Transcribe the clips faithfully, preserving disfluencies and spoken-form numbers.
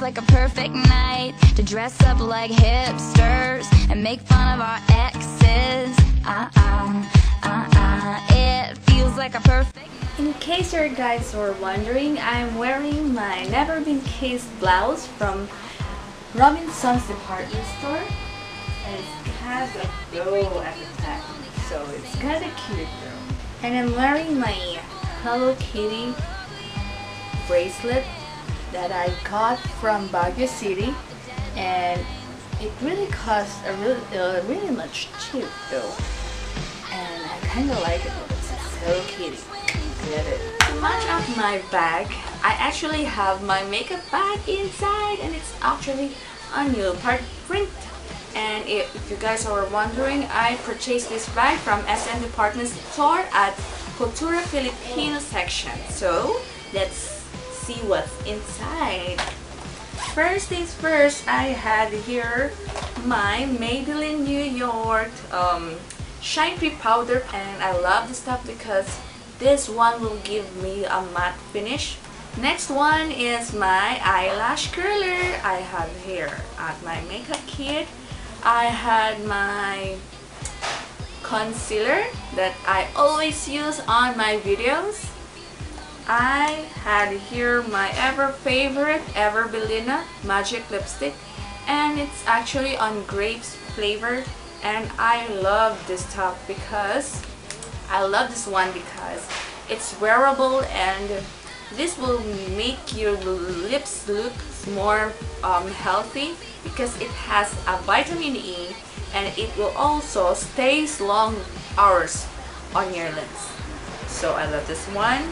like a perfect night to dress up like hipsters and make fun of our exes. Uh-uh, uh-uh, it feels like a perfect. In case you guys were wondering, I'm wearing my Never Been Kissed blouse from Robinson's department store. And it has a bow at the top, so it's kinda cute though. And I'm wearing my Hello Kitty bracelet that I got from Baguio City, and it really cost a really, uh, really much cheap though, and I kind of like it because it's Hello Kitty. Get it. To match up my bag, I actually have my makeup bag inside, and it's actually a leopard print. And if, if you guys are wondering, I purchased this bag from S M Department Store at Cultura Filipino section. So let's see what's inside. First things first, I had here my Maybelline New York um, Shine Free Powder, and I love this stuff because this one will give me a matte finish. Next one is my eyelash curler. I have here at my makeup kit. I had my concealer that I always use on my videos. I had here my ever favorite Everbelina Magic Lipstick, and it's actually on grapes flavor, and I love this top because I love this one because it's wearable, and this will make your lips look more um, healthy because it has a vitamin E, and it will also stay long hours on your lips. So I love this one.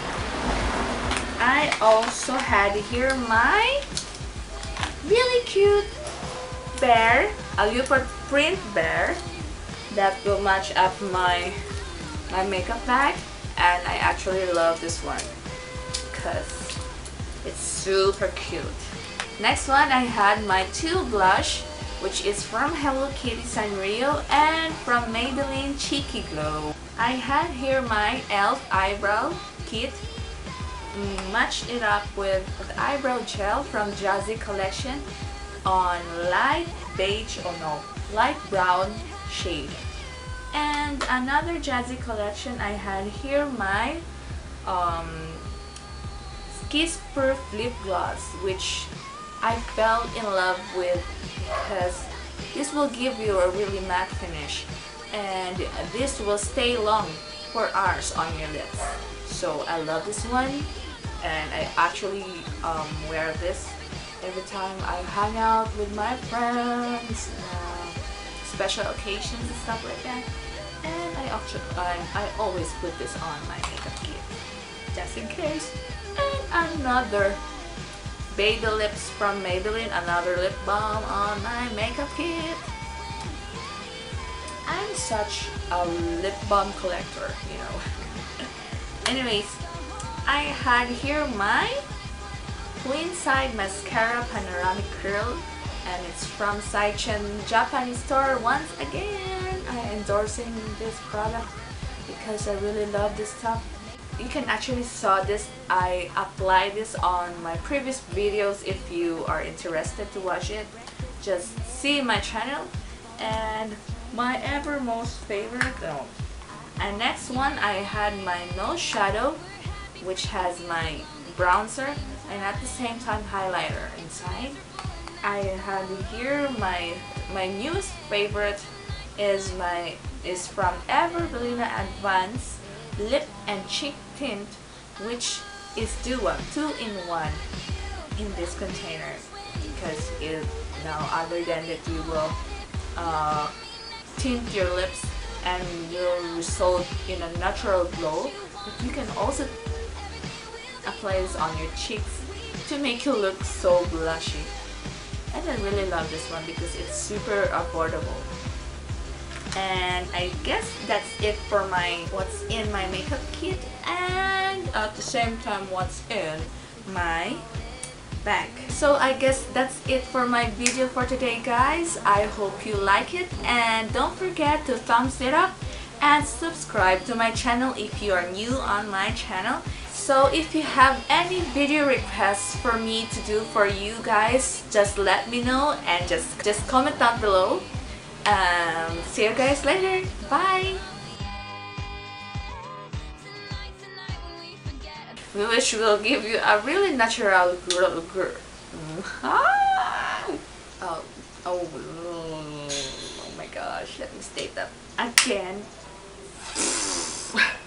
I also had here my really cute bear, a leopard print bear that will match up my my makeup bag, and I actually love this one because it's super cute. Next one, I had my two blush, which is from Hello Kitty Sanrio and from Maybelline Cheeky Glow. I had here my e l f eyebrow kit, matched it up with the eyebrow gel from Jazzy Collection on light beige, or no, light brown shade. And another Jazzy Collection, I had here my um, Kiss Proof Lip Gloss, which I fell in love with because this will give you a really matte finish, and this will stay long for hours on your lips. So I love this one, and I actually um, wear this every time I hang out with my friends, uh, special occasions and stuff like that. And I actually I, I always put this on my makeup kit just in case. And another Baby Lips from Maybelline, another lip balm on my makeup kit. I'm such a lip balm collector, you know. Anyways, I had here my Twin Side Mascara Panoramic Curl, and it's from Saichen Japanese store. Once again, I'm endorsing this product because I really love this stuff. You can actually saw this. I applied this on my previous videos. If you are interested to watch it, just see my channel. And my ever most favorite though. And next one, I had my nose shadow, which has my bronzer and at the same time highlighter inside. I had here my my newest favorite is my is from Everbelina Advanced Lip and Cheek Tint, which is duo two in one in this container, because it now other than that you will uh, tint your lips and will result in a natural glow, but you can also apply this on your cheeks to make you look so blushy. And I really love this one because it's super affordable. And I guess that's it for my what's in my makeup kit, and at the same time what's in my bag. So I guess that's it for my video for today, guys. I hope you like it, and don't forget to thumbs it up and subscribe to my channel if you are new on my channel. So if you have any video requests for me to do for you guys, just let me know and just just comment down below. Um, see you guys later. Bye. We wish we'll give you a really natural girl. girl. Oh, oh, oh my gosh! Let me state that again.